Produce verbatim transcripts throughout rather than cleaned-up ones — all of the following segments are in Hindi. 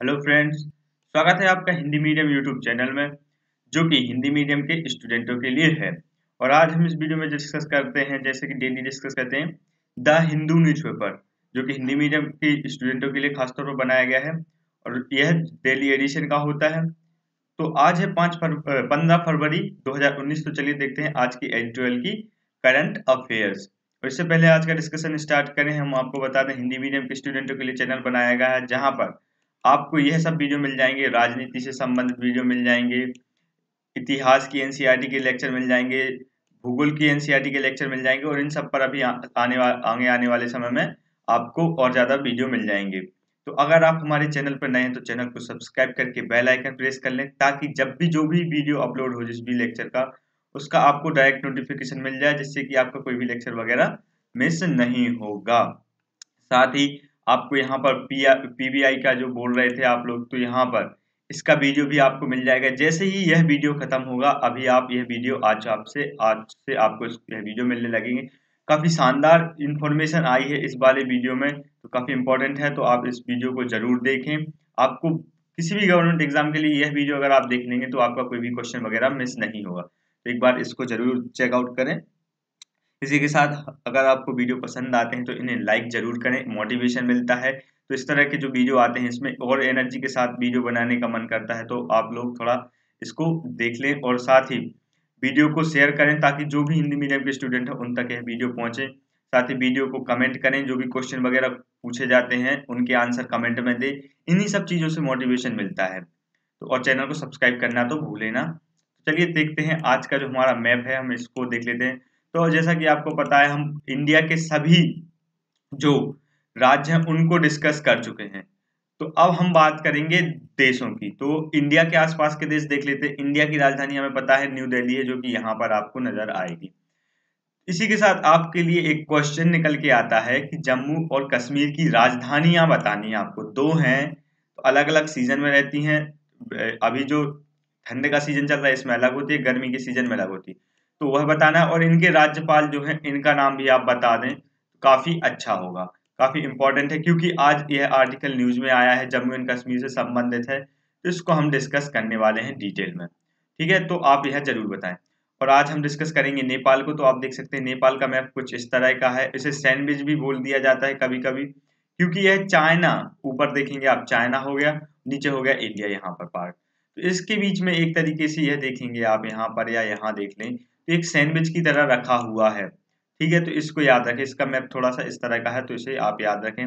हेलो फ्रेंड्स, स्वागत है आपका हिंदी मीडियम यूट्यूब चैनल में जो कि हिंदी मीडियम के स्टूडेंटों के लिए है। और आज हम इस वीडियो में डिस्कस करते हैं, जैसे कि डेली डिस्कस करते हैं, द हिंदू न्यूज़पेपर, जो कि हिंदी मीडियम के स्टूडेंटों के लिए खासतौर पर बनाया गया है और यह डेली एडिशन का होता है। तो आज है पाँच फर, पंद्रह फरवरी दो हज़ार उन्नीस। तो चलिए देखते हैं आज की एडिटोरियल की करंट अफेयर्स। और इससे पहले आज का डिस्कशन स्टार्ट करें, हम आपको बता दें हिंदी मीडियम के स्टूडेंटों के लिए चैनल बनाया गया है, जहां पर आपको यह सब वीडियो मिल जाएंगे, राजनीति से संबंधित वीडियो मिल जाएंगे, इतिहास की एनसीईआरटी के लेक्चर मिल जाएंगे, भूगोल की एनसीईआरटी के लेक्चर मिल जाएंगे और इन सब पर अभी आ, आने वा, आगे आने वाले समय में आपको और ज्यादा वीडियो मिल जाएंगे। तो अगर आप हमारे चैनल पर नए हैं तो चैनल को सब्सक्राइब करके बेल आइकन प्रेस कर लें, ताकि जब भी जो भी वीडियो अपलोड हो जिस भी लेक्चर का, उसका आपको डायरेक्ट नोटिफिकेशन मिल जाए, जिससे कि आपका कोई भी लेक्चर वगैरह मिस नहीं होगा। साथ ही आपको यहाँ पर पीबीआई का जो बोल रहे थे आप लोग, तो यहाँ पर इसका वीडियो भी आपको मिल जाएगा। जैसे ही यह वीडियो खत्म होगा, अभी आप यह वीडियो आज आपसे आज से आपको यह वीडियो मिलने लगेंगे। काफी शानदार इंफॉर्मेशन आई है इस वाले वीडियो में, तो काफी इंपॉर्टेंट है, तो आप इस वीडियो को जरूर देखें। आपको किसी भी गवर्नमेंट एग्जाम के लिए यह वीडियो अगर आप देख लेंगे तो आपका कोई भी क्वेश्चन वगैरह मिस नहीं होगा। तो एक बार इसको जरूर चेकआउट करें। इसी के साथ अगर आपको वीडियो पसंद आते हैं तो इन्हें लाइक जरूर करें, मोटिवेशन मिलता है। तो इस तरह के जो वीडियो आते हैं इसमें और एनर्जी के साथ वीडियो बनाने का मन करता है, तो आप लोग थोड़ा इसको देख लें और साथ ही वीडियो को शेयर करें, ताकि जो भी हिंदी मीडियम के स्टूडेंट हैं उन तक यह वीडियो पहुंचे। साथ ही वीडियो को कमेंट करें, जो भी क्वेश्चन वगैरह पूछे जाते हैं उनके आंसर कमेंट में दे। इन्हीं सब चीजों से मोटिवेशन मिलता है। तो और चैनल को सब्सक्राइब करना तो भूले ना। चलिए देखते हैं आज का जो हमारा मैप है, हम इसको देख लेते हैं। तो जैसा कि आपको पता है, हम इंडिया के सभी जो राज्य हैं उनको डिस्कस कर चुके हैं। तो अब हम बात करेंगे देशों की। तो इंडिया के आसपास के देश देख लेते हैं। इंडिया की राजधानी हमें पता है न्यू दिल्ली है, जो कि यहाँ पर आपको नजर आएगी। इसी के साथ आपके लिए एक क्वेश्चन निकल के आता है कि जम्मू और कश्मीर की राजधानियां बतानी है आपको। दो हैं, तो अलग अलग सीजन में रहती हैं। अभी जो ठंड का सीजन चल रहा है इसमें अलग होती है, गर्मी के सीजन में अलग होती है, तो वह बताना है। और इनके राज्यपाल जो हैं इनका नाम भी आप बता दें तो काफी अच्छा होगा, काफी इंपॉर्टेंट है, क्योंकि आज यह आर्टिकल न्यूज में आया है, जम्मू एंड कश्मीर से संबंधित है, तो इसको हम डिस्कस करने वाले हैं डिटेल में। ठीक है, तो आप यह जरूर बताएं। और आज हम डिस्कस करेंगे नेपाल को। तो आप देख सकते हैं नेपाल का मैप कुछ इस तरह का है। इसे सैंडविच भी बोल दिया जाता है कभी कभी, क्योंकि यह चाइना, ऊपर देखेंगे आप चाइना हो गया, नीचे हो गया इंडिया यहाँ पर पार्ट, तो इसके बीच में एक तरीके से यह देखेंगे आप यहाँ पर या यहाँ देख लें, तो एक सैंडविच की तरह रखा हुआ है। ठीक है, तो इसको याद रखें। इसका मैप थोड़ा सा इस तरह का है, तो इसे आप याद रखें।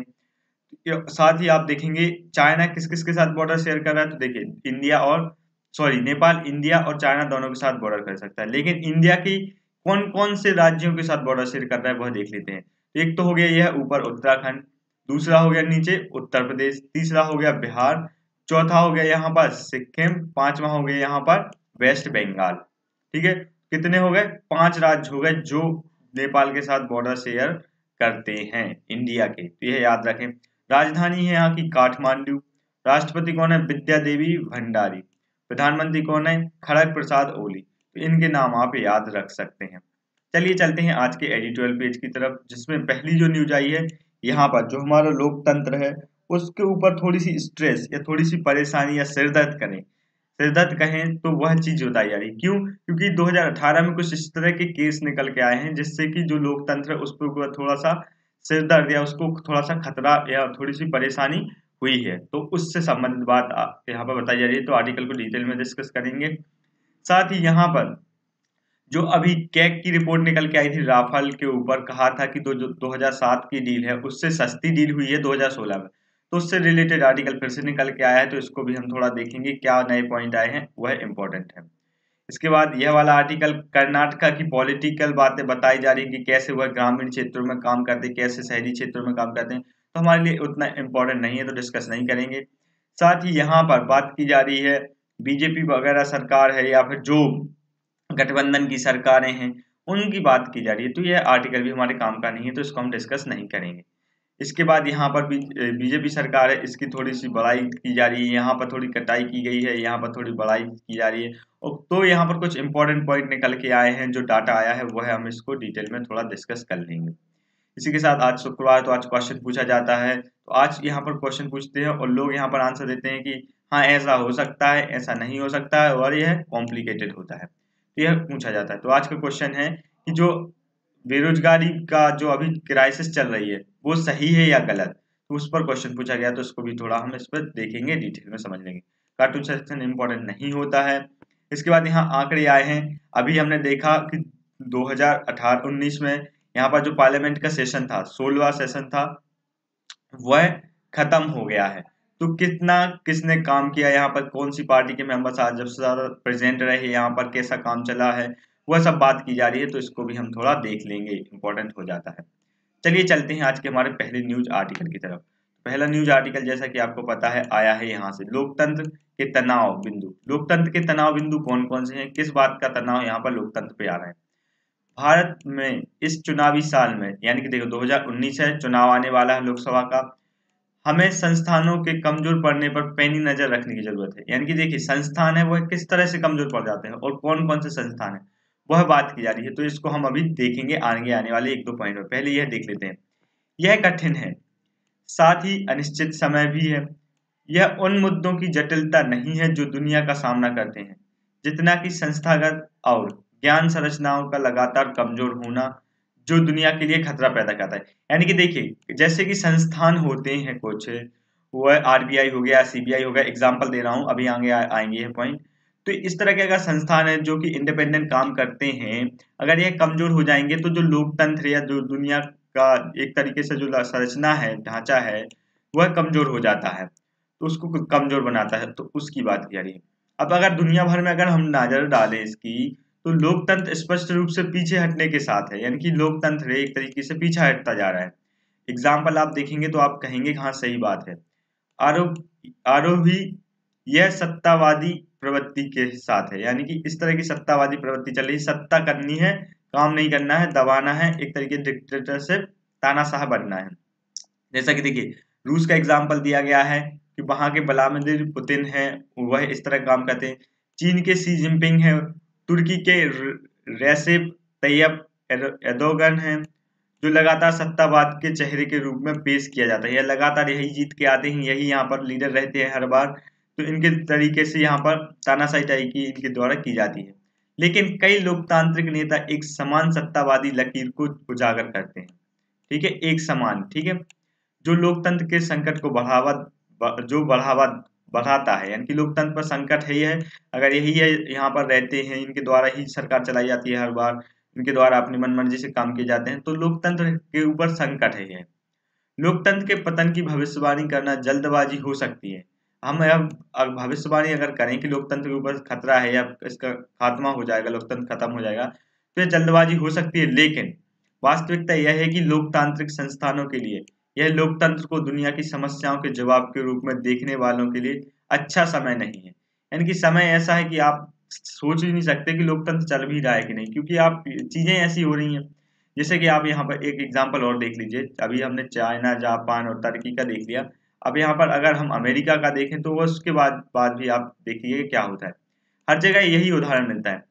साथ ही आप देखेंगे चाइना किस किस के साथ बॉर्डर शेयर कर रहा है। तो देखिए इंडिया और सॉरी नेपाल इंडिया और चाइना दोनों के साथ बॉर्डर कर सकता है, लेकिन इंडिया की कौन कौन से राज्यों के साथ बॉर्डर शेयर कर रहा है वह देख लेते हैं। एक तो हो गया यह ऊपर उत्तराखंड, दूसरा हो गया नीचे उत्तर प्रदेश, तीसरा हो गया बिहार, चौथा हो गया यहाँ पर सिक्किम, पांचवा हो गया यहाँ पर वेस्ट बंगाल। ठीक है, कितने हो गए? पांच राज्य हो गए जो नेपाल के साथ बॉर्डर शेयर करते हैं इंडिया के, तो यह याद रखें। राजधानी है यहाँ की काठमांडू। राष्ट्रपति कौन है? विद्या देवी भंडारी। प्रधानमंत्री कौन है? खड़ग प्रसाद ओली। तो इनके नाम आप याद रख सकते हैं। चलिए चलते हैं आज के एडिटोरियल पेज की तरफ, जिसमें पहली जो न्यूज आई है, यहाँ पर जो हमारा लोकतंत्र है उसके ऊपर थोड़ी सी स्ट्रेस या थोड़ी सी परेशानी या सिरदर्द करें सिरदर्द कहें तो वह चीज बताई जा रही। क्यों? क्योंकि दो हज़ार अठारह में कुछ इस तरह के केस निकल के आए हैं, जिससे कि जो लोकतंत्र है उस पर थोड़ा सा सिरदर्द या उसको थोड़ा सा खतरा या थोड़ी सी परेशानी हुई है। तो उससे संबंधित बात यहाँ पर बताई जा रही है, तो आर्टिकल को डिटेल में डिस्कस करेंगे। साथ ही यहाँ पर जो अभी कैग की रिपोर्ट निकल के आई थी राफेल के ऊपर, कहा था कि दो जो दो हज़ार सात की डील है उससे सस्ती डील हुई है दो हज़ार सोलह में, तो उससे रिलेटेड आर्टिकल फिर से निकल के आया है, तो इसको भी हम थोड़ा देखेंगे क्या नए पॉइंट आए हैं, वह इंपॉर्टेंट है। इसके बाद यह वाला आर्टिकल कर्नाटका की पॉलिटिकल बातें बताई जा रही है कि कैसे वह ग्रामीण क्षेत्रों में काम करते हैं, कैसे शहरी क्षेत्रों में काम करते हैं, तो हमारे लिए उतना इंपॉर्टेंट नहीं है, तो डिस्कस नहीं करेंगे। साथ ही यहाँ पर बात की जा रही है बीजेपी वगैरह सरकार है या फिर जो गठबंधन की सरकारें हैं उनकी बात की जा रही है, तो यह आर्टिकल भी हमारे काम का नहीं है, तो इसको हम डिस्कस नहीं करेंगे। इसके बाद यहाँ पर भी बीजेपी सरकार है, इसकी थोड़ी सी बड़ाई की जा रही है, यहाँ पर थोड़ी कटाई की गई है, यहाँ पर थोड़ी बड़ाई की जा रही है। और तो यहाँ पर कुछ इंपॉर्टेंट पॉइंट निकल के आए हैं, जो डाटा आया है वह हम इसको डिटेल में थोड़ा डिस्कस कर लेंगे। इसी के साथ आज शुक्रवार तो आज क्वेश्चन पूछा जाता है, तो आज यहाँ पर क्वेश्चन पूछते हैं और लोग यहाँ पर आंसर देते हैं कि हाँ ऐसा हो सकता है, ऐसा नहीं हो सकता है और यह कॉम्प्लिकेटेड होता है, तो यह पूछा जाता है। तो आज का क्वेश्चन है कि जो बेरोजगारी का जो अभी क्राइसिस चल रही है वो सही है या गलत, तो उस पर क्वेश्चन पूछा गया, तो इसको भी थोड़ा हम इस पर देखेंगे, डिटेल में समझ लेंगे। कार्टून सेक्शन इंपॉर्टेंट नहीं होता है। इसके बाद यहाँ आंकड़े आए हैं। अभी हमने देखा कि दो हज़ार अठारह उन्नीस में यहाँ पर जो पार्लियामेंट का सेशन था, सोलहवां सेशन था, वह खत्म हो गया है। तो कितना किसने काम किया, यहाँ पर कौन सी पार्टी के मेंबर्स आज सबसे ज्यादा प्रेजेंट रहे, यहाँ पर कैसा काम चला है, वह सब बात की जा रही है, तो इसको भी हम थोड़ा देख लेंगे, इंपॉर्टेंट हो जाता है। चलिए चलते हैं आज के हमारे पहले न्यूज आर्टिकल की तरफ। पहला न्यूज आर्टिकल जैसा कि आपको पता है आया है यहाँ से, लोकतंत्र के तनाव बिंदु। लोकतंत्र के तनाव बिंदु कौन कौन से हैं, किस बात का तनाव यहाँ पर लोकतंत्र पे आ रहा है। भारत में इस चुनावी साल में, यानी कि देखो दो हज़ार उन्नीस है, चुनाव आने वाला है लोकसभा का, हमें संस्थानों के कमजोर पड़ने पर पैनी नजर रखने की जरूरत है। यानी कि देखिए संस्थान है वह किस तरह से कमजोर पड़ जाते हैं और कौन कौन से संस्थान है वह बात की जा रही है, तो इसको हम अभी देखेंगे आगे आने वाले एक दो पॉइंट में। पहले यह देख लेते हैं, यह कठिन है साथ ही अनिश्चित समय भी है। यह उन मुद्दों की जटिलता नहीं है जो दुनिया का सामना करते हैं, जितना कि संस्थागत और ज्ञान संरचनाओं का लगातार कमजोर होना जो दुनिया के लिए खतरा पैदा करता है। यानी कि देखिए जैसे कि संस्थान होते हैं कुछ, वह आरबीआई हो गया, सीबीआई हो गया, एग्जाम्पल दे रहा हूं, अभी आगे आ, आएंगे ये पॉइंट। तो इस तरह के अगर संस्थान है जो कि इंडिपेंडेंट काम करते हैं, अगर ये कमजोर हो जाएंगे तो जो लोकतंत्र या जो दुनिया का एक तरीके से जो संरचना है, ढांचा है, वह कमजोर हो जाता है, तो उसको कमजोर बनाता है, तो उसकी बात की जा रही है। अब अगर दुनिया भर में अगर हम नजर डालें इसकी, तो लोकतंत्र स्पष्ट रूप से पीछे हटने के साथ है, यानी कि लोकतंत्र एक तरीके से पीछे हटता जा रहा है। एग्जाम्पल आप देखेंगे तो आप कहेंगे हाँ सही बात है। आरोप आरोही यह सत्तावादी प्रवृत्ति के साथ है, यानी कि इस तरह की सत्तावादी प्रवृत्ति चल रही, सत्ता करनी है, काम नहीं करना है, दबाना है, एक तरीके डिक्टेटरशिप, तानाशाह बनना है। जैसा कि देखिए रूस का एग्जाम्पल दिया गया है कि वहां के व्लादिमीर पुतिन है, वह इस तरह काम करते हैं। चीन के शी जिनपिंग है, तुर्की के रेसिप तैयब एर्दोगन है, जो लगातार सत्तावाद के चेहरे के रूप में पेश किया जाता है। यह लगातार यही जीत के आते हैं, यही यहाँ पर लीडर रहते हैं हर बार, तो इनके तरीके से यहाँ पर तानाशाही टाइप की इनके द्वारा की जाती है। लेकिन कई लोकतांत्रिक नेता एक समान सत्तावादी लकीर को उजागर करते हैं, ठीक है, एक समान, ठीक है, जो लोकतंत्र के संकट को बढ़ावा जो बढ़ावा बढ़ाता है। यानी कि लोकतंत्र पर संकट है, यह अगर यही है यहाँ पर रहते हैं, इनके द्वारा ही सरकार चलाई जाती है हर बार, इनके द्वारा अपनी मनमर्जी से काम किए जाते हैं, तो लोकतंत्र के ऊपर संकट है यह। लोकतंत्र के पतन की भविष्यवाणी करना जल्दबाजी हो सकती है। हम अब भविष्यवाणी अगर करें कि लोकतंत्र के ऊपर खतरा है या इसका खात्मा हो जाएगा, लोकतंत्र खत्म हो जाएगा, तो यह जल्दबाजी हो सकती है। लेकिन वास्तविकता यह है कि लोकतांत्रिक संस्थानों के लिए यह लोकतंत्र को दुनिया की समस्याओं के जवाब के रूप में देखने वालों के लिए अच्छा समय नहीं है। यानी कि समय ऐसा है कि आप सोच ही नहीं सकते कि लोकतंत्र चल भी रहा है कि नहीं, क्योंकि आप चीजें ऐसी हो रही हैं। जैसे कि आप यहाँ पर एक एग्जांपल और देख लीजिए, अभी हमने चाइना, जापान और तुर्की का देख लिया, अब यहाँ पर अगर हम अमेरिका का देखें तो उसके बाद बाद भी आप देखिए क्या होता है। हर जगह यही उदाहरण मिलता है।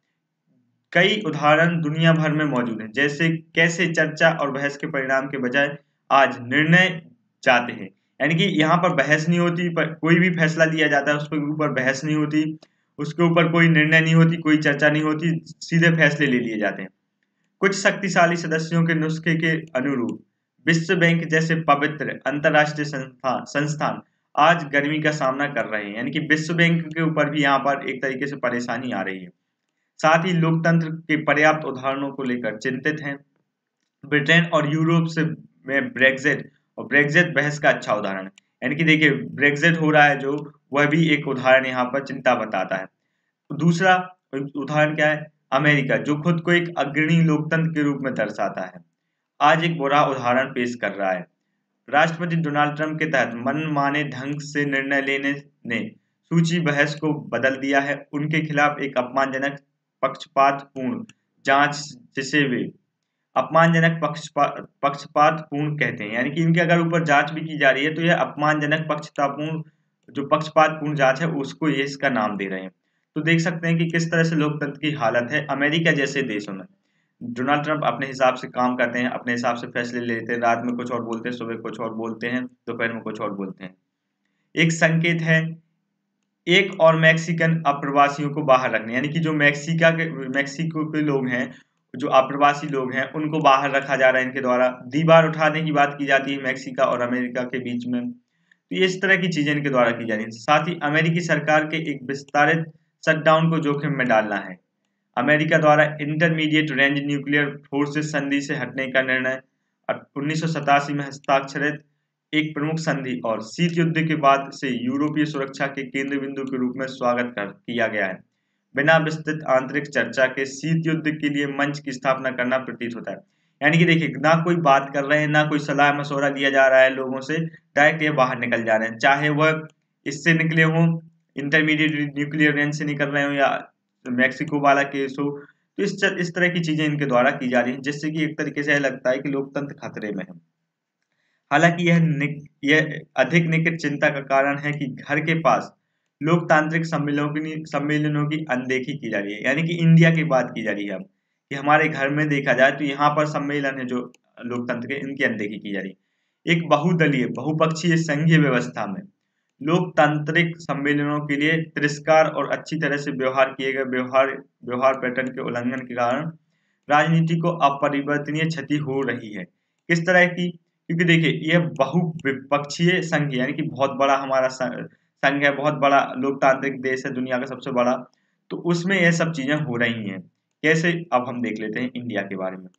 कई उदाहरण दुनिया भर में मौजूद हैं, जैसे कैसे चर्चा और बहस के परिणाम के बजाय आज निर्णय जाते हैं। यानी कि यहाँ पर बहस नहीं होती, पर कोई भी फैसला लिया जाता है उसके ऊपर बहस नहीं होती, उसके ऊपर कोई निर्णय नहीं होती, कोई चर्चा नहीं होती, सीधे फैसले ले लिए जाते हैं। कुछ शक्तिशाली सदस्यों के नुस्खे के अनुरूप विश्व बैंक जैसे पवित्र अंतरराष्ट्रीय संस्था संस्थान आज गर्मी का सामना कर रहे हैं। यानी कि विश्व बैंक के ऊपर भी यहाँ पर एक तरीके से परेशानी आ रही है। साथ ही लोकतंत्र के पर्याप्त उदाहरणों को लेकर चिंतित हैं। ब्रिटेन और यूरोप से में ब्रेक्जिट, और ब्रेक्जिट बहस का अच्छा उदाहरण है। यानी कि देखिए ब्रेक्जिट हो रहा है जो, वह भी एक उदाहरण यहाँ पर चिंता बताता है। दूसरा उदाहरण क्या है, अमेरिका, जो खुद को एक अग्रणी लोकतंत्र के रूप में दर्शाता है, आज एक बुरा उदाहरण पेश कर रहा है। राष्ट्रपति डोनाल्ड ट्रंप के तहत मनमाने ढंग से निर्णय लेने ने सूची बहस को बदल दिया है। उनके खिलाफ एक अपमानजनक पक्षपातपूर्ण जांच, जिसे वे अपमानजनक पक्षपात पक्षपातपूर्ण कहते हैं, यानी कि इनके अगर ऊपर जांच भी की जा रही है तो यह अपमानजनक पक्षतापूर्ण जो पक्षपातपूर्ण जांच है उसको ये इसका नाम दे रहे हैं। तो देख सकते हैं कि किस तरह से लोकतंत्र की हालत है अमेरिका जैसे देशों में। डोनाल्ड ट्रंप अपने हिसाब से काम करते हैं, अपने हिसाब से फैसले लेते हैं, रात में कुछ और बोलते हैं, सुबह कुछ और बोलते हैं, दोपहर में कुछ और बोलते हैं। एक संकेत है एक और मैक्सिकन अप्रवासियों को बाहर रखने, यानी कि जो मैक्सिका के मैक्सिको के लोग हैं, जो अप्रवासी लोग हैं, उनको बाहर रखा जा रहा है इनके द्वारा। दीवार उठाने की बात की जाती है मैक्सिका और अमेरिका के बीच में। तो इस तरह की चीजें इनके द्वारा की जा रही है। साथ ही अमेरिकी सरकार के एक विस्तारित शटडाउन को जोखिम में डालना है। अमेरिका द्वारा इंटरमीडिएट रेंज न्यूक्लियर फोर्सेस संधि से हटने का निर्णय उन्नीस सौ सतासी में हस्ताक्षरित एक प्रमुख संधि और शीत युद्ध के बाद से यूरोपीय सुरक्षा के केंद्र बिंदु के रूप में स्वागत कर किया गया है। बिना विस्तृत आंतरिक चर्चा के शीत युद्ध के लिए मंच की स्थापना करना प्रतीत होता है। यानी कि देखिए, ना कोई बात कर रहे हैं, ना कोई सलाह मशवरा लिया जा रहा है लोगों से, डायरेक्ट ये बाहर निकल जा रहे हैं, चाहे वह इससे निकले हों, इंटरमीडिएट न्यूक्लियर रेंज से निकल रहे हो या मैक्सिको वाला केस हो। तो इस इस तरह की चीजें इनके द्वारा की जा रही है, जिससे कि एक तरीके से लगता है कि लोकतंत्र खतरे में है। हालांकि यह यह अधिक निकट चिंता का कारण है कि घर के पास लोकतांत्रिक सम्मेलनों की सम्मेलनों की अनदेखी की जा रही है। यानी कि इंडिया की बात की जा रही है अब, कि हमारे घर में देखा जाए तो यहाँ पर सम्मेलन है जो लोकतंत्र के, इनकी अनदेखी की जा रही है। एक बहुदलीय बहुपक्षीय संघीय व्यवस्था में लोकतांत्रिक सम्मेलनों के लिए तिरस्कार और अच्छी तरह से व्यवहार किए गए व्यवहार व्यवहार पैटर्न के उल्लंघन के कारण राजनीति को अपरिवर्तनीय क्षति हो रही है। किस तरह की? क्योंकि देखिए, यह बहुविपक्षीय संघ यानी कि बहुत बड़ा हमारा संघ है, बहुत बड़ा लोकतांत्रिक देश है, दुनिया का सबसे बड़ा। तो उसमें यह सब चीजें हो रही हैं। कैसे? अब हम देख लेते हैं इंडिया के बारे में।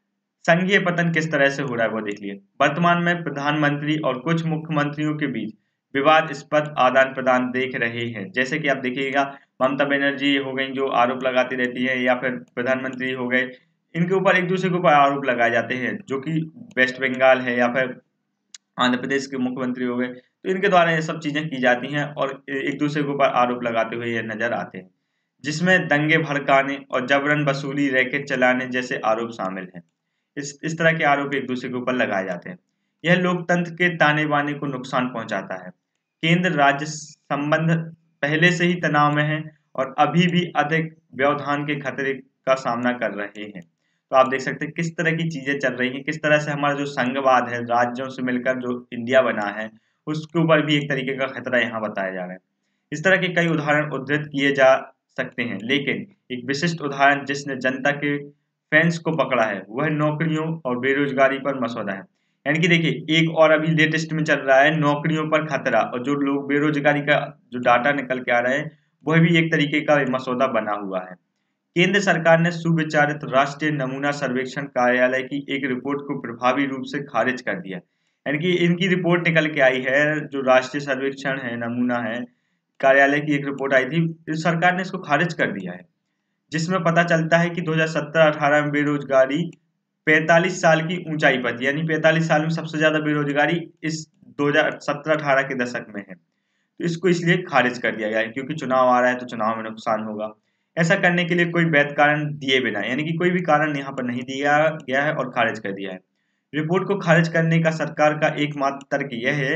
संघीय पतन किस तरह से हो रहा है वो देख लिए। वर्तमान में प्रधानमंत्री और कुछ मुख्यमंत्रियों के बीच विवादास्पद आदान प्रदान देख रहे हैं। जैसे कि आप देखिएगा, ममता बनर्जी हो गई जो आरोप लगाती रहती है, या फिर प्रधानमंत्री हो गए, इनके ऊपर एक दूसरे के ऊपर आरोप लगाए जाते हैं, जो कि वेस्ट बंगाल है या फिर आंध्र प्रदेश के मुख्यमंत्री हो गए। तो इनके द्वारा ये सब चीजें की जाती हैं और एक दूसरे के ऊपर आरोप लगाते हुए ये नजर आते हैं, जिसमें दंगे भड़काने और जबरन वसूली रैकेट चलाने जैसे आरोप शामिल हैं। इस इस तरह के आरोप एक दूसरे के ऊपर लगाए जाते हैं। यह लोकतंत्र के ताने बाने को नुकसान पहुंचाता है। केंद्र राज्य संबंध पहले से ही तनाव में है और अभी भी अधिक व्यवधान के खतरे का सामना कर रहे हैं। तो आप देख सकते हैं किस तरह की चीजें चल रही हैं, किस तरह से हमारा जो संघवाद है, राज्यों से मिलकर जो इंडिया बना है, उसके ऊपर भी एक तरीके का खतरा यहाँ बताया जा रहा है। इस तरह के कई उदाहरण उद्धृत किए जा सकते हैं, लेकिन एक विशिष्ट उदाहरण जिसने जनता के फैंस को पकड़ा है वह नौकरियों और बेरोजगारी पर मसौदा है। यानी कि देखिए, एक और अभी लेटेस्ट में चल रहा है नौकरियों पर खतरा, और जो लोग बेरोजगारी का जो डाटा निकल के आ रहा है वह भी एक तरीके का मसौदा बना हुआ है। केंद्र सरकार ने सुविचारित राष्ट्रीय नमूना सर्वेक्षण कार्यालय की एक रिपोर्ट को प्रभावी रूप से खारिज कर दिया। यानी कि इनकी रिपोर्ट निकल के आई है, जो राष्ट्रीय सर्वेक्षण है, नमूना है, कार्यालय की एक रिपोर्ट आई थी, सरकार ने इसको खारिज कर दिया है, जिसमें पता चलता है कि दो हज़ार सत्रह अठारह में बेरोजगारी पैंतालीस साल की ऊंचाई पर थी। यानी पैंतालीस साल में सबसे ज्यादा बेरोजगारी इस दो हज़ार सत्रह अठारह के दशक में है। तो इसको इसलिए खारिज कर दिया गया है क्योंकि चुनाव आ रहा है तो चुनाव में नुकसान होगा। ऐसा करने के लिए कोई वैध कारण दिए बिना, यानी कि कोई भी कारण यहाँ पर नहीं दिया गया है और खारिज कर दिया है। रिपोर्ट को खारिज करने का सरकार का एकमात्र तर्क यह है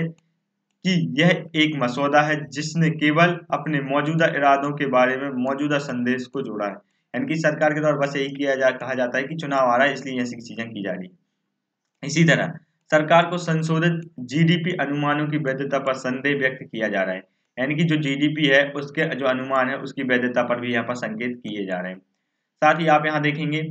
कि यह एक मसौदा है जिसने केवल अपने मौजूदा इरादों के बारे में मौजूदा संदेश को जोड़ा है। यानी कि सरकार के द्वारा बस यही किया जा कहा जाता है कि चुनाव आ रहा है इसलिए ऐसी चीजें की जा रही है। इसी तरह सरकार को संशोधित जीडीपी अनुमानों की वैधता पर संदेह व्यक्त किया जा रहा है। यानी कि जो जीडीपी है उसके जो अनुमान है उसकी वैधता पर भी यहाँ पर संकेत किए जा रहे हैं। साथ ही आप यहाँ देखेंगे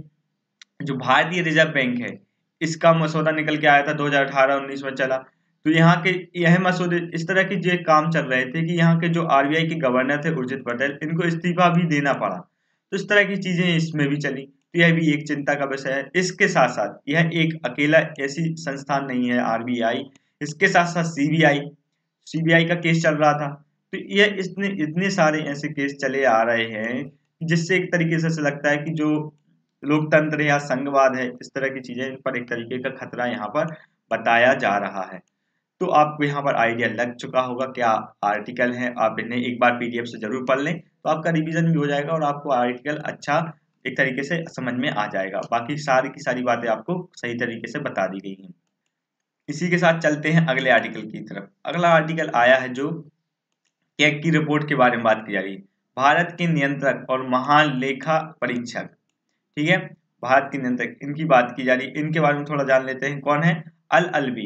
जो भारतीय रिजर्व बैंक है, इसका मसौदा निकल के आया था दो हज़ार अठारह उन्नीस में चला। तो यहाँ के यह मसौदे इस तरह की जो काम चल रहे थे कि यहाँ के जो आरबीआई के गवर्नर थे उर्जित पटेल, इनको इस्तीफा भी देना पड़ा। तो इस तरह की चीजें इसमें भी चली, तो यह भी एक चिंता का विषय है। इसके साथ साथ यह एक अकेला ऐसी संस्थान नहीं है आरबीआई, इसके साथ साथ सीबीआई सीबीआई का केस चल रहा था। तो यह इतने इतने सारे ऐसे केस चले आ रहे हैं जिससे एक तरीके से लगता है कि जो लोकतंत्र या संघवाद है, इस तरह की चीजें, इन पर एक तरीके का खतरा यहाँ पर बताया जा रहा है। तो आपको यहाँ पर आइडिया लग चुका होगा क्या आर्टिकल है। आप इन्हें एक बार पीडीएफ से जरूर पढ़ लें तो आपका रिवीजन भी हो जाएगा और आपको आर्टिकल अच्छा एक तरीके से समझ में आ जाएगा। बाकी सारी की सारी बातें आपको सही तरीके से बता दी गई हैं। इसी के साथ चलते हैं अगले आर्टिकल की तरफ। अगला आर्टिकल आया है जो कैग की रिपोर्ट के बारे में बात की जा रही है। भारत के नियंत्रक और महान लेखा परीक्षक, ठीक है, भारत के नियंत्रक, इनकी बात की जा रही है। इनके बारे में थोड़ा जान लेते हैं। कौन है? अल अलवी,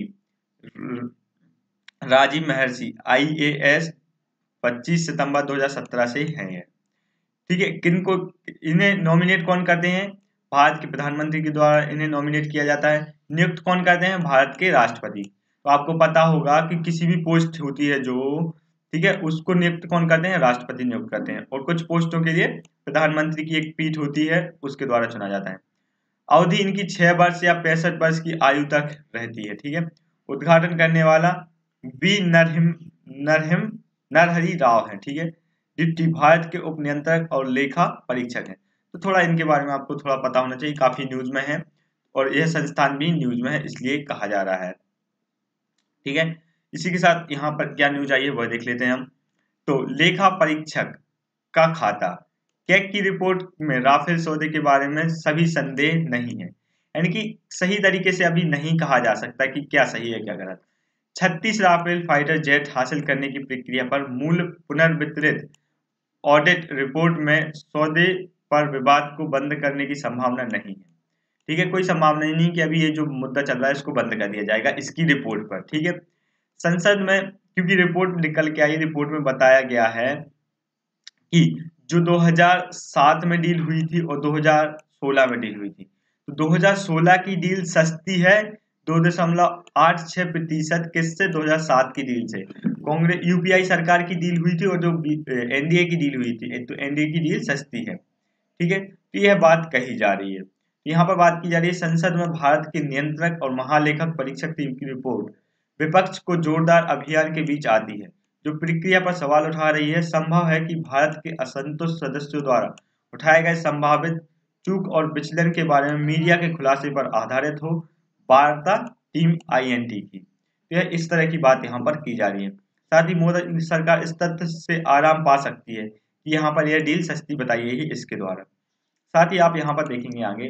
राजीव महर्षि, आई ए एस, पच्चीस सितंबर दो हज़ार सत्रह से हैं ये। ठीक है, किनको इन्हें नॉमिनेट कौन करते हैं? भारत के प्रधानमंत्री के द्वारा इन्हें नॉमिनेट किया जाता है। नियुक्त कौन करते हैं? भारत के राष्ट्रपति। तो आपको पता होगा कि किसी भी पोस्ट होती है जो, ठीक है, उसको नियुक्त कौन करते हैं? राष्ट्रपति नियुक्त करते हैं। और कुछ पोस्टों के लिए प्रधानमंत्री की एक पीठ होती है, उसके द्वारा चुना जाता है। अवधि इनकी छह वर्ष या पैंसठ वर्ष की आयु तक रहती है। ठीक है, उद्घाटन करने वाला बी नरहिम नरहिम नरहरि राव है। ठीक है, डिप्टी भारत के उप नियंत्रक और लेखा परीक्षक हैं। तो थोड़ा इनके बारे में आपको थोड़ा पता होना चाहिए, काफी न्यूज में है और यह संस्थान भी न्यूज में है, इसलिए कहा जा रहा है। ठीक है, इसी के साथ यहाँ पर क्या न्यूज आई है वह देख लेते हैं हम। तो लेखा परीक्षक का खाता, कैग की रिपोर्ट में राफेल सौदे के बारे में सभी संदेह नहीं है, यानी कि सही तरीके से अभी नहीं कहा जा सकता कि क्या सही है क्या गलत। छत्तीस राफेल फाइटर जेट हासिल करने की प्रक्रिया पर मूल पुनर्वितरित ऑडिट रिपोर्ट में सौदे पर विवाद को बंद करने की संभावना नहीं है। ठीक है, कोई संभावना नहीं कि अभी ये जो मुद्दा चल रहा है इसको बंद कर दिया जाएगा इसकी रिपोर्ट पर। ठीक है, संसद में क्योंकि रिपोर्ट निकल के आई, रिपोर्ट में बताया गया है कि जो दो हज़ार सात में डील हुई थी और दो हज़ार सोलह में डील हुई थी, तो दो हज़ार सोलह की डील सस्ती है दो दशमलव आठ छह प्रतिशत किससे? दो हज़ार सात की डील से। कांग्रेस यूपीआई सरकार की डील हुई थी और जो एनडीए की डील हुई थी, तो एनडीए की डील सस्ती है। ठीक है, तो यह बात कही जा रही है। यहाँ पर बात की जा रही है संसद में भारत के नियंत्रक और महालेखक परीक्षक टीम की रिपोर्ट विपक्ष को जोरदार अभियान के बीच आती है, जो प्रक्रिया पर सवाल उठा रही है। संभव है कि भारत के असंतुष्ट सदस्यों द्वारा उठाए गए संभावित चूक और विचलन के बारे में मीडिया के खुलासे पर आधारित हो वार्ता टीम आईएनटी की। तो यह इस तरह की बात यहाँ पर की जा रही है। साथ ही मोदी सरकार इस तथ्य से आराम पा सकती है कि यहाँ पर यह डील सस्ती बताई गई है इसके द्वारा। साथ ही आप यहाँ पर देखेंगे आगे,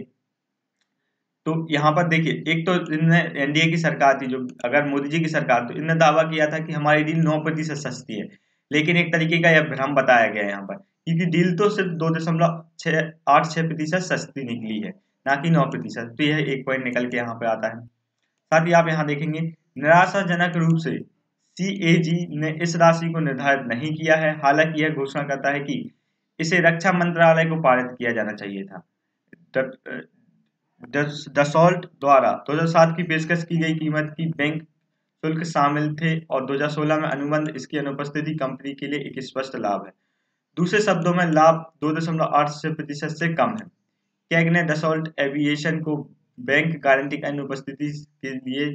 तो यहाँ पर देखिए, एक तो इनने एनडीए की सरकार थी, जो अगर मोदी जी की सरकार, तो इनने दावा किया था कि हमारी डील नौ प्रतिशत सस्ती है, लेकिन एक तरीके का यह भ्रम बताया गया है यहाँ पर, क्योंकि डील तो सिर्फ दो दशमलव छह आठ छह प्रतिशत सस्ती निकली है, ना कि नौ प्रतिशत। तो यह एक पॉइंट निकल के यहाँ पे आता है। साथ ही आप यहाँ देखेंगे, निराशाजनक रूप से सीएजी ने इस राशि को निर्धारित नहीं किया है, हालांकि यह घोषणा करता है कि इसे रक्षा मंत्रालय को पारित किया जाना चाहिए था। डसॉल्ट द्वारा दो हज़ार सात की पेशकश की गई कीमत की बैंक शुल्क शामिल थे और दो हज़ार सोलह में अनुबंध इसकी अनुपस्थिति कंपनी के लिए एक स्पष्ट लाभ है। दूसरे शब्दों में लाभ दो दशमलव आठ प्रतिशत से कम है। कैग ने डसॉल्ट एविएशन को बैंक गारंटी की अनुपस्थिति के लिए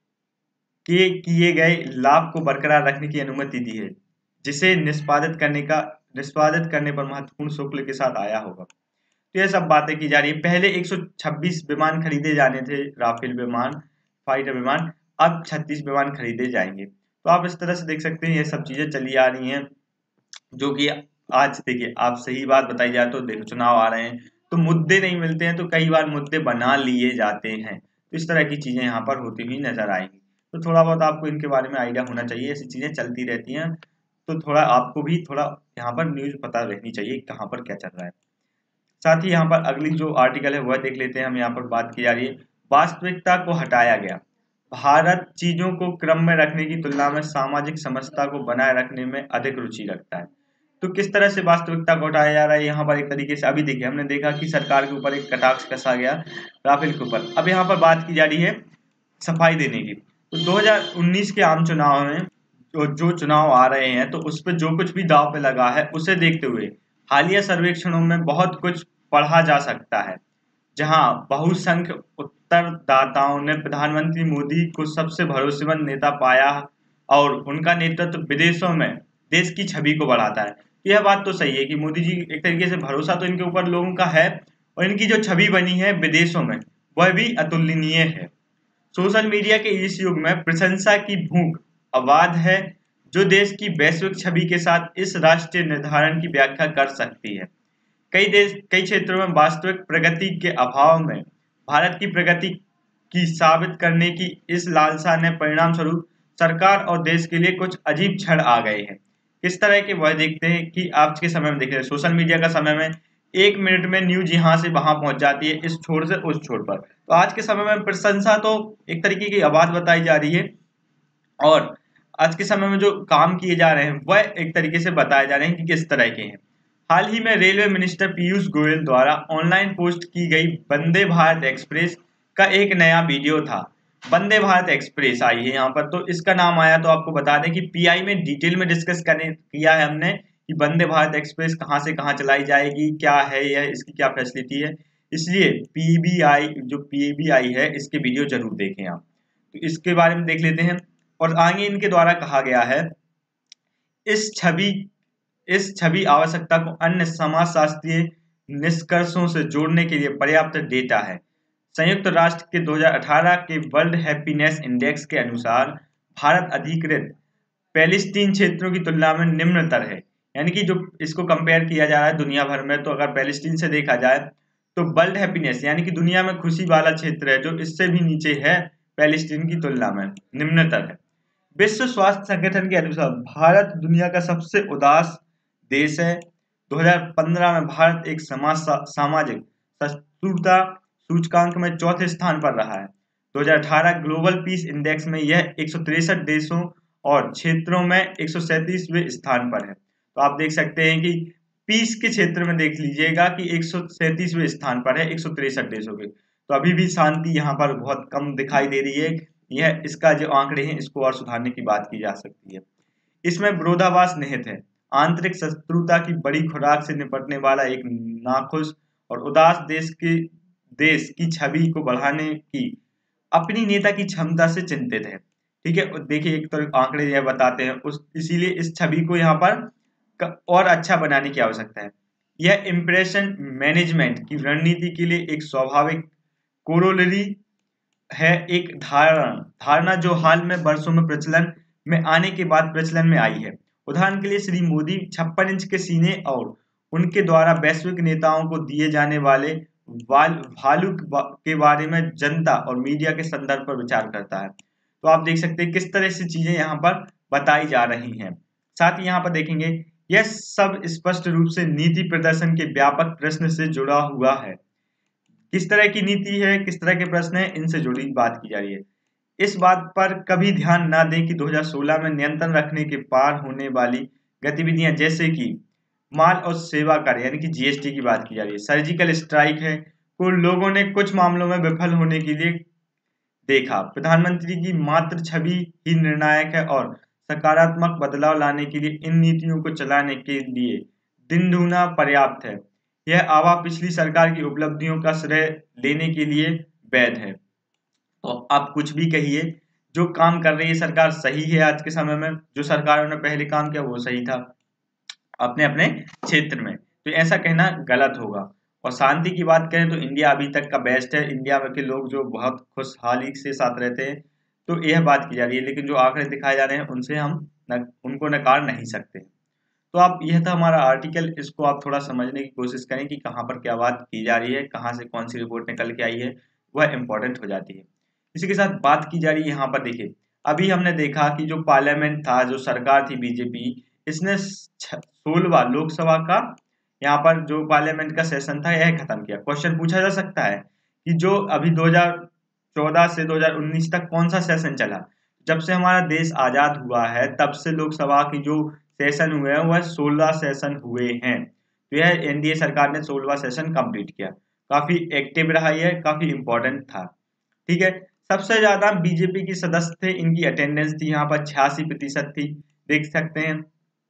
के किए गए लाभ को बरकरार रखने की अनुमति दी है, जिसे निष्पादित करने का निष्पादित करने पर महत्वपूर्ण शुल्क के साथ आया होगा। तो ये सब बातें की जा रही है। पहले एक सौ छब्बीस विमान खरीदे जाने थे, राफेल विमान, फाइटर विमान, अब छत्तीस विमान खरीदे जाएंगे। तो आप इस तरह से देख सकते हैं ये सब चीजें चली आ रही हैं, जो कि आज देखिए, आप सही बात बताई जाए तो देखो, चुनाव आ रहे हैं तो मुद्दे नहीं मिलते हैं, तो कई बार मुद्दे बना लिए जाते हैं। तो इस तरह की चीजें यहाँ पर होती हुई नजर आएंगी। तो थोड़ा बहुत आपको इनके बारे में आइडिया होना चाहिए, ऐसी चीजें चलती रहती हैं, तो थोड़ा आपको भी थोड़ा यहाँ पर न्यूज पता रहनी चाहिए कहाँ पर क्या चल रहा है। साथ ही यहाँ पर अगली जो आर्टिकल है वह देख लेते हैं हम। यहाँ पर बात की जा रही है, वास्तविकता को हटाया गया। भारत चीजों को क्रम में रखने की तुलना में सामाजिक समझता को बनाए रखने में अधिक रुचि रखता है। तो किस तरह से वास्तविकता को हटाया जा रहा है यहाँ पर? एक तरीके से अभी देखिए, हमने देखा कि सरकार के ऊपर एक कटाक्ष कसा गया राफेल के ऊपर। अब यहाँ पर बात की जा रही है सफाई देने की। तो दो हज़ार उन्नीस के आम चुनाव में जो जो चुनाव आ रहे हैं, तो उस पर जो कुछ भी दाव पे लगा है उसे देखते हुए हालिया सर्वेक्षणों में बहुत कुछ पढ़ा जा सकता है, जहां बहुसंख्य उत्तरदाताओं ने प्रधानमंत्री मोदी को सबसे भरोसेमंद नेता पाया और उनका नेतृत्व विदेशों में देश की छवि को बढ़ाता है। यह बात तो सही है कि मोदी जी, एक तरीके से भरोसा तो इनके ऊपर लोगों का है, और इनकी जो छवि बनी है विदेशों में वह भी अतुलनीय है। सोशल मीडिया के इस युग में प्रशंसा की भूख अबाध है, जो देश की वैश्विक छवि के साथ इस राष्ट्रीय निर्धारण की व्याख्या कर सकती है। कई देश कई क्षेत्रों में वास्तविक प्रगति के अभाव में भारत की प्रगति की साबित करने की इस लालसा ने परिणाम स्वरूप सरकार और देश के लिए कुछ अजीब क्षण आ गए हैं। किस तरह के वह देखते हैं कि आज के समय में देखिए, सोशल मीडिया का समय में एक मिनट में न्यूज यहाँ से वहां पहुंच जाती है, इस छोर से उस छोर पर। तो आज के समय में प्रशंसा तो एक तरीके की आवाज बताई जा रही है, और आज के समय में जो काम किए जा रहे हैं वह एक तरीके से बताए जा रहे हैं कि किस तरह के हैं। हाल ही में रेलवे मिनिस्टर पीयूष गोयल द्वारा ऑनलाइन पोस्ट की गई वंदे भारत एक्सप्रेस का एक नया वीडियो था। वंदे भारत एक्सप्रेस आई है यहाँ पर, तो इसका नाम आया तो आपको बता दें कि पीआई में डिटेल में डिस्कस करने किया है हमने कि वंदे भारत एक्सप्रेस कहाँ से कहाँ चलाई जाएगी, क्या है यह, इसकी क्या फैसिलिटी है। इसलिए पीबीआई जो पीबीआई है इसके वीडियो जरूर देखें आप। तो इसके बारे में देख लेते हैं। और आगे इनके द्वारा कहा गया है, इस छवि इस छवि आवश्यकता को अन्य समाजशास्त्रीय निष्कर्षों से जोड़ने के लिए पर्याप्त डेटा है। संयुक्त राष्ट्र के दो हज़ार अठारह के वर्ल्ड हैप्पीनेस इंडेक्स के अनुसार भारत अधिकृत पैलेस्टीन क्षेत्रों की तुलना में निम्नतर है। यानी कि जो इसको कंपेयर किया जा रहा है दुनिया भर में, तो अगर पैलेस्टीन से देखा जाए तो वर्ल्ड हैप्पीनेस यानी कि दुनिया में खुशी वाला क्षेत्र है जो इससे भी नीचे है, पैलेस्टीन की तुलना में निम्नतर है। विश्व स्वास्थ्य संगठन के अनुसार भारत दुनिया का सबसे उदास देश है। दो हज़ार पंद्रह में भारत एक समाज सामाजिक सहिष्णुता सूचकांक में चौथे स्थान पर रहा है। दो हज़ार अठारह ग्लोबल पीस इंडेक्स में यह एक सौ तिरसठ देशों और क्षेत्रों में एक सौ सैंतीसवें स्थान पर है। तो आप देख सकते हैं कि पीस के क्षेत्र में देख लीजिएगा कि एक सौ सैंतीसवें स्थान पर है एक सौ तिरसठ देशों के। तो अभी भी शांति यहाँ पर बहुत कम दिखाई दे रही है। यह इसका जो आंकड़े हैं इसको और सुधारने की बात की जा सकती है। इसमें विरोधाभास निहित है। आंतरिक शत्रुता की बड़ी खुराक से निपटने वाला एक नाखुश और उदास देश के देश की छवि को बढ़ाने की अपनी नेता की क्षमता से चिंतित है। ठीक है, देखिए एक तो आंकड़े यह बताते हैं उस इसीलिए इस छवि को यहाँ पर और अच्छा बनाने की आवश्यकता है। यह इंप्रेशन मैनेजमेंट की रणनीति के लिए एक स्वाभाविक कोरोलरी है। एक धारणा धारणा जो हाल में वर्षों में प्रचलन में आने के बाद प्रचलन में आई है। उदाहरण के लिए श्री मोदी छप्पन इंच के सीने और उनके द्वारा वैश्विक नेताओं को दिए जाने वाले भालू के बारे में जनता और मीडिया के संदर्भ पर विचार करता है। तो आप देख सकते हैं किस तरह से चीजें यहाँ पर बताई जा रही हैं। साथ ही यहाँ पर देखेंगे यह सब स्पष्ट रूप से नीति प्रदर्शन के व्यापक प्रश्न से जुड़ा हुआ है। किस तरह की नीति है, किस तरह के प्रश्न है, इनसे जुड़ी बात की जा रही है। इस बात पर कभी ध्यान ना दें कि दो हज़ार सोलह में नियंत्रण रखने के पार होने वाली गतिविधियां जैसे कि माल और सेवा कर यानी कि जीएसटी की बात की जा रही है, सर्जिकल स्ट्राइक है, को लोगों ने कुछ मामलों में विफल होने के लिए देखा। प्रधानमंत्री की मात्र छवि ही निर्णायक है और सकारात्मक बदलाव लाने के लिए इन नीतियों को चलाने के लिए दिन दूना पर्याप्त है। यह आवा पिछली सरकार की उपलब्धियों का श्रेय लेने के लिए वैध है। तो आप कुछ भी कहिए, जो काम कर रही है सरकार सही है। आज के समय में जो सरकारों ने पहले काम किया वो सही था अपने अपने क्षेत्र में, तो ऐसा कहना गलत होगा। और शांति की बात करें तो इंडिया अभी तक का बेस्ट है। इंडिया के लोग जो बहुत खुशहाली से साथ रहते हैं, तो यह बात की जा रही है। लेकिन जो आंकड़े दिखाए जा रहे हैं उनसे हम न, उनको नकार नहीं सकते। तो आप यह था हमारा आर्टिकल, इसको आप थोड़ा समझने की कोशिश करें कि कहाँ पर क्या बात की जा रही है, कहाँ से कौन सी रिपोर्ट निकल के आई है, वह इंपॉर्टेंट हो जाती है। इसी के साथ बात की जा रही है यहाँ पर देखिए, अभी हमने देखा कि जो पार्लियामेंट था, जो सरकार थी बीजेपी, इसने सोलहवां लोकसभा का यहाँ पर जो पार्लियामेंट का सेशन था यह खत्म किया। क्वेश्चन पूछा जा सकता है कि जो अभी दो हज़ार चौदह से दो हज़ार उन्नीस तक कौन सा सेशन चला। जब से हमारा देश आजाद हुआ है तब से लोकसभा की जो सेशन हुए हैं वह सोलह सेशन हुए हैं। तो यह एनडीए सरकार ने सोलहवां सेशन कंप्लीट किया, काफी एक्टिव रहा, यह काफी इंपॉर्टेंट था। ठीक है, सबसे ज्यादा बीजेपी की सदस्य थे, इनकी अटेंडेंस थी यहाँ पर छियासी प्रतिशत थी, देख सकते हैं।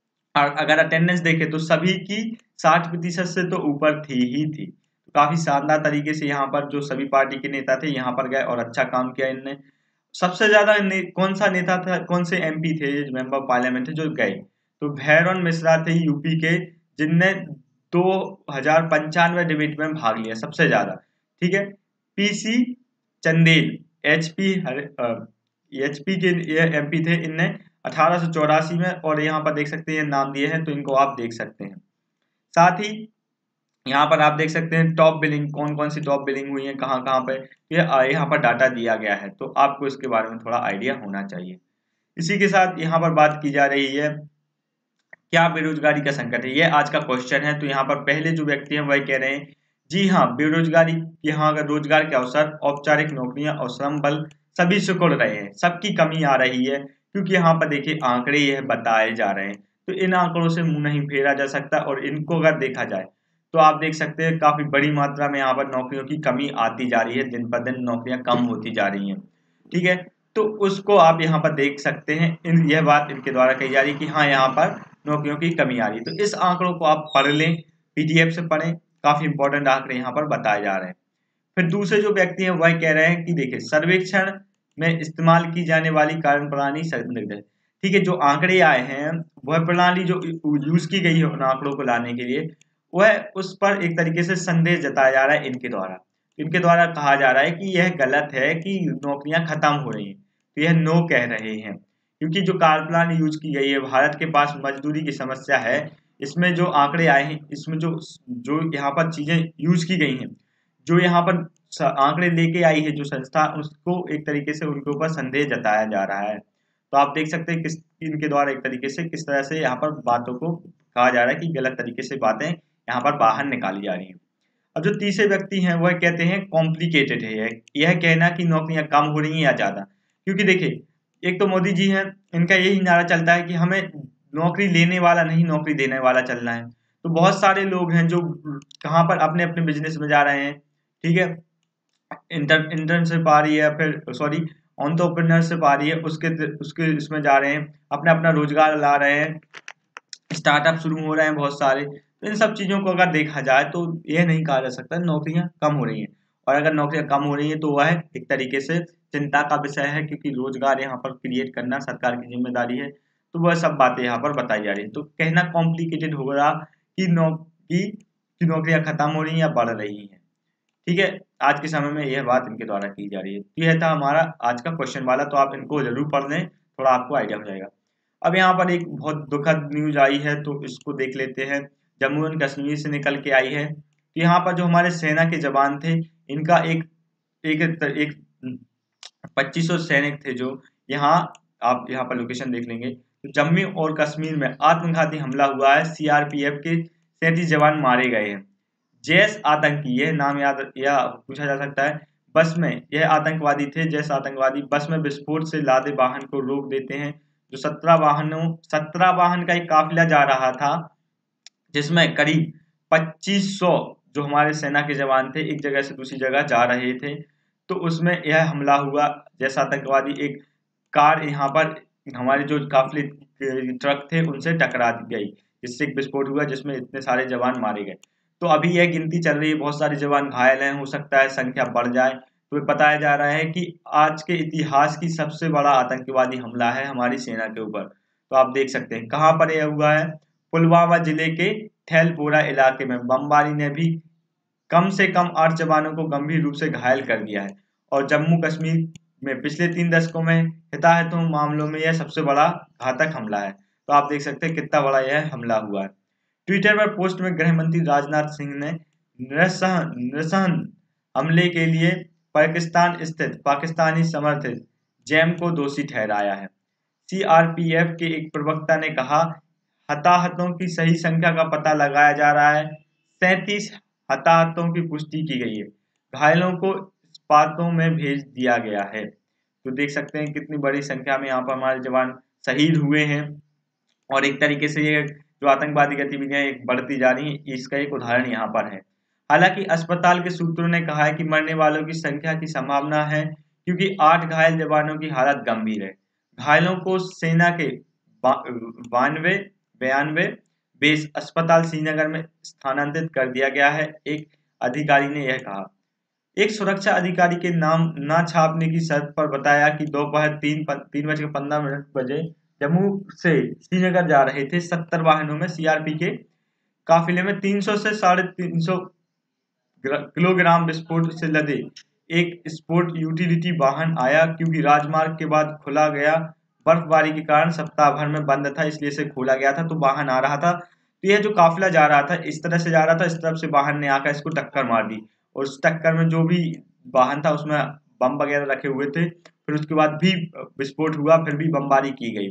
और अगर अटेंडेंस देखें तो सभी की साठ प्रतिशत से तो ऊपर थी ही थी। तो काफी शानदार तरीके से यहाँ पर जो सभी पार्टी के नेता थे यहाँ पर गए और अच्छा काम किया इनने। सबसे ज्यादा कौन सा नेता था, कौन से एमपी थे, मेंबर पार्लियामेंट थे जो गए, तो भैरवन मिश्रा थे यूपी के, जिनने दो हजार पंचानवे डिबेट में भाग लिया सबसे ज्यादा। ठीक है, पीसी चंदेल एचपी एचपी के ये एमपी थे, इनने अठारह सौ चौरासी में, और यहाँ पर देख सकते हैं नाम दिए हैं तो इनको आप देख सकते हैं। साथ ही यहाँ पर आप देख सकते हैं टॉप बिलिंग, कौन कौन सी टॉप बिलिंग हुई है, कहाँ कहाँ पे, ये यहाँ पर डाटा दिया गया है, तो आपको इसके बारे में थोड़ा आइडिया होना चाहिए। इसी के साथ यहाँ पर बात की जा रही है क्या बेरोजगारी का संकट है, ये आज का क्वेश्चन है। तो यहाँ पर पहले जो व्यक्ति हैं वह कह रहे हैं जी हाँ, बेरोजगारी यहाँ अगर रोजगार के अवसर, औपचारिक नौकरियां और श्रम बल सभी सिकुड़ रहे हैं, सबकी कमी आ रही है, क्योंकि यहाँ पर देखिए आंकड़े यह बताए जा रहे हैं। तो इन आंकड़ों से मुंह नहीं फेरा जा सकता, और इनको अगर देखा जाए तो आप देख सकते हैं काफी बड़ी मात्रा में यहाँ पर नौकरियों की कमी आती जा रही है, दिन पर दिन नौकरियां कम होती जा रही हैं। ठीक है, तो उसको आप यहाँ पर देख सकते हैं, इन यह बात इनके द्वारा कही जा रही है कि हाँ यहाँ पर नौकरियों की कमी आ रही है। तो इस आंकड़ों को आप पढ़ लें, पीडीएफ से पढ़ें, काफी इंपॉर्टेंट आंकड़े यहाँ पर बताए जा रहे हैं। फिर दूसरे जो व्यक्ति हैं वह कह रहे हैं कि देखिए सर्वेक्षण में इस्तेमाल की जाने वाली कार्य प्रणाली संदिग्ध है। ठीक है, जो आंकड़े आए हैं वह प्रणाली जो यूज की गई है उन आंकड़ों को लाने के लिए, वह उस पर एक तरीके से संदेह जताया जा रहा है इनके द्वारा। इनके द्वारा कहा जा रहा है कि यह गलत है कि नौकरियां खत्म हो रही हैं, तो यह नो कह रहे हैं, क्योंकि जो कार्य प्रणाली यूज की गई है, भारत के पास मजदूरी की समस्या है। इसमें जो आंकड़े आए हैं, इसमें जो जो यहाँ पर चीजें यूज की गई हैं, जो यहाँ पर आंकड़े लेके आई है जो संस्था, उसको एक तरीके से उनके ऊपर संदेह जताया जा रहा है। तो आप देख सकते हैं किस इनके द्वारा एक तरीके से किस तरह से यहाँ पर बातों को कहा जा रहा है कि गलत तरीके से बातें यहाँ पर बाहर निकाली जा रही हैं। अब जो तीसरे व्यक्ति हैं वह कहते हैं कॉम्प्लिकेटेड है यह यह कहना कि नौकरियां कम हो रही हैं या ज्यादा, क्योंकि देखिए एक तो मोदी जी हैं, इनका यही नारा चलता है कि हमें नौकरी लेने वाला नहीं नौकरी देने वाला चलना है। तो बहुत सारे लोग हैं जो कहाँ पर अपने अपने बिजनेस में जा रहे हैं। ठीक है, इंटर इंटर्नशिप आ रही है, फिर सॉरी एंटरप्रेन्योरशिप आ रही है, उसके उसके इसमें जा रहे हैं, अपना अपना रोजगार ला रहे हैं, स्टार्टअप शुरू हो रहे हैं बहुत सारे। तो इन सब चीजों को अगर देखा जाए तो यह नहीं कहा जा सकता नौकरियां कम हो रही हैं। और अगर नौकरियां कम हो रही हैं तो वह एक तरीके से चिंता का विषय है, क्योंकि रोजगार यहाँ पर क्रिएट करना सरकार की जिम्मेदारी है। तो वह सब बातें यहाँ पर बताई जा रही है। तो कहना कॉम्प्लिकेटेड हो रहा कि नौकरी की नौकरियां खत्म हो रही हैं या बढ़ रही हैं। ठीक है, आज के समय में यह बात इनके द्वारा की जा रही है। तो यह था हमारा आज का क्वेश्चन वाला, तो आप इनको जरूर पढ़ लें, थोड़ा आपको आइडिया हो जाएगा। अब यहाँ पर एक बहुत दुखद न्यूज आई है, तो इसको देख लेते हैं। जम्मू एंड कश्मीर से निकल के आई है कि यहाँ पर जो हमारे सेना के जवान थे, इनका एक एक एक पच्चीस सौ सैनिक थे जो यहाँ, आप यहाँ पर लोकेशन देख लेंगे, तो जम्मू और कश्मीर में आत्मघाती हमला हुआ है। सीआरपीएफ के सैंतीस जवान मारे गए हैं। जैश आतंकी, यह नाम याद या पूछा जा सकता है। बस में यह आतंकवादी थे, जैश आतंकवादी बस में विस्फोट से लादे वाहन को रोक देते हैं। जो सत्रह वाहनों सत्रह वाहन का एक काफिला जा रहा था, जिसमें करीब पच्चीस सौ जो हमारे सेना के जवान थे एक जगह से दूसरी जगह जा रहे थे, तो उसमें यह हमला हुआ। जैसा आतंकवादी एक कार यहाँ पर हमारे जो काफिले ट्रक थे उनसे टकरा गई, जिससे एक विस्फोट हुआ जिसमें इतने सारे जवान मारे गए। तो अभी यह गिनती चल रही है, बहुत सारे जवान घायल हैं, हो सकता है संख्या बढ़ जाए। तो बताया जा रहा है कि आज के इतिहास की सबसे बड़ा आतंकवादी हमला है हमारी सेना के ऊपर। तो आप देख सकते हैं कहाँ पर यह हुआ है, पुलवामा जिले के थैलपोरा इलाके में बमबारी ने भी कम से कम आठ जवानों को गंभीर रूप से घायल कर दिया है। और जम्मू कश्मीर में पिछले तीन दशकों में हिताहितों मामलों में यह सबसे बड़ा घातक हमला है। तो आप देख सकते हैं कितना बड़ा यह हमला हुआ है। ट्विटर पर पोस्ट में गृह मंत्री राजनाथ सिंह ने नृशंस नृशंस हमले के लिए पाकिस्तान स्थित पाकिस्तानी समर्थित जैम को दोषी ठहराया है। सीआरपीएफ के एक प्रवक्ता ने कहा, हताहतों की सही संख्या का पता लगाया जा रहा है। सैंतीस हताहतों की पुष्टि की गई है, घायलों को अस्पतालों में भेज दिया गया है। तो देख सकते हैं कितनी बड़ी संख्या में यहाँ पर हमारे जवान शहीद हुए हैं, और एक तरीके से ये जो आतंकवादी गतिविधियां एक बढ़ती जा रही हैं, इसका एक उदाहरण यहाँ पर है। हालांकि अस्पताल के सूत्रों ने कहा है कि मरने वालों की संख्या की संभावना है, क्योंकि आठ घायल जवानों की हालत गंभीर है। घायलों को सेना के बानवे बयानवे बेस अस्पताल श्रीनगर में स्थानांतरित कर दिया गया है, एक अधिकारी ने यह कहा। एक सुरक्षा अधिकारी के नाम न छापने की शर्त पर बताया कि दोपहर तीन तीन बजकर पंद्रह मिनट बजे जम्मू से श्रीनगर जा रहे थे सत्तर वाहनों में सीआरपी के काफिले में तीन सौ से साढ़े तीन सौ किलोग्राम विस्फोट से लदे एक स्पोर्ट यूटिलिटी वाहन आया। क्योंकि राजमार्ग के बाद खुला गया, बर्फबारी के कारण सप्ताह भर में बंद था, इसलिए से खोला गया था। तो वाहन आ रहा था, तो यह जो काफिला जा रहा था इस तरह से जा रहा था, इस तरफ से वाहन ने आकर इसको टक्कर मार दी, और उस टक्कर में जो भी वाहन था उसमें बम वगैरह रखे हुए थे। फिर उसके बाद भी विस्फोट हुआ, फिर भी बमबारी की गई।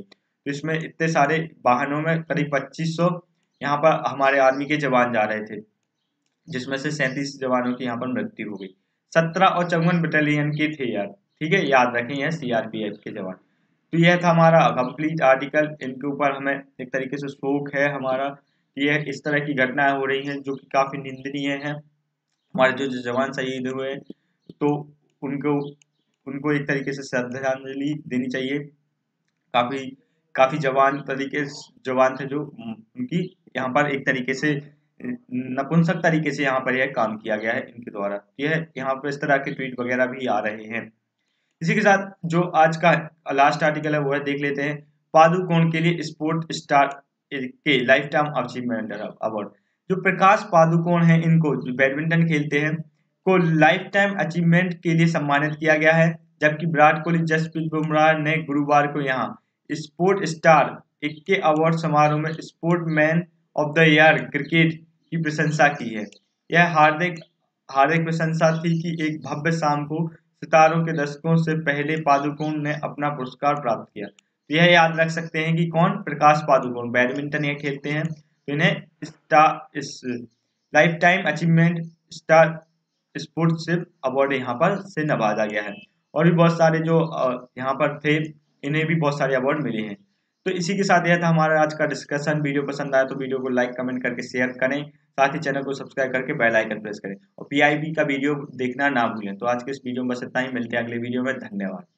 तो इसमें इतने सारे वाहनों में करीब पच्चीस सौ यहाँ पर हमारे आर्मी के जवान जा रहे थे, जिसमें से सैंतीस जवानों की यहाँ पर मृत्यु हो गई। सत्रह और चौवन बटालियन के थे यार, ठीक है, याद रखें यह सीआरपीएफ के जवान। तो यह था हमारा कंप्लीट आर्टिकल। इनके ऊपर हमें एक तरीके से शोक है हमारा, यह इस तरह की घटनाएं हो रही हैं जो कि काफी निंदनीय है। हमारे जो, जो जवान शहीद हुए तो उनको उनको एक तरीके से श्रद्धांजलि देनी चाहिए। काफी काफी जवान तरीके जवान थे जो उनकी यहाँ पर एक तरीके से नपुंसक तरीके से यहाँ पर यह काम किया गया है इनके द्वारा। यह यहाँ पर इस तरह के ट्वीट वगैरह भी आ रहे हैं। इसी के साथ जो आज का लास्ट आर्टिकल है वो है, देख लेते हैं। पादुकोण के लिए स्पोर्ट स्टार के लाइफ टाइम अचीवमेंट अवार्ड। जो प्रकाश पादुकोण है, इनको जो बैडमिंटन खेलते हैं, को लाइफ टाइम अचीवमेंट के लिए सम्मानित किया गया है। जबकि विराट कोहली, जसप्रीत बुमराह ने गुरुवार को यहाँ स्पोर्ट स्टार के अवार्ड समारोह में sportsman of the year cricket की प्रशंसा की है। यह हार्दिक हार्दिक प्रशंसा थी कि एक भव्य शाम को सितारों के दशकों से पहले पादुकोण ने अपना पुरस्कार प्राप्त किया। तो यह याद रख सकते हैं कि कौन, प्रकाश पादुकोण बैडमिंटन यह खेलते हैं, तो इन्हें स्टार इस lifetime achievement star sportsmanship award यहाँ पर से नवाजा गया है। और भी बहुत सारे जो यहाँ पर थे, इन्हें भी बहुत सारे अवार्ड मिले हैं। तो इसी के साथ यह था हमारा आज का डिस्कशन। वीडियो पसंद आया तो वीडियो को लाइक कमेंट करके शेयर करें, साथ ही चैनल को सब्सक्राइब करके बेल आइकन प्रेस करें और पीआईबी का वीडियो देखना ना भूलें। तो आज के इस वीडियो में बस इतना ही, मिलते हैं अगले वीडियो में। धन्यवाद।